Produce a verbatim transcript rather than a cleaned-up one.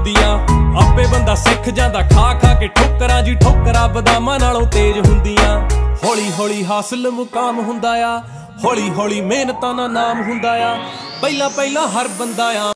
ਹੁੰਦੀਆਂ। ਆਪੇ ਬੰਦਾ ਸਿੱਖ ਜਾਂਦਾ ਖਾ ਖਾ ਕੇ ਠੋਕਰਾਂ ਜੀ, ਠੋਕਰਾਂ ਬਦਾਮਾਂ ਨਾਲੋਂ ਤੇਜ਼ ਹੁੰਦੀਆਂ। ਹੌਲੀ ਹੌਲੀ ਹਾਸਲ ਮੁਕਾਮ ਹੁੰਦਾ ਆ, ਹੌਲੀ ਹੌਲੀ ਮਿਹਨਤਾਂ ਦਾ ਨਾਮ ਹੁੰਦਾ ਆ। ਪਹਿਲਾਂ ਪਹਿਲਾਂ ਹਰ ਬੰਦਾ ਆ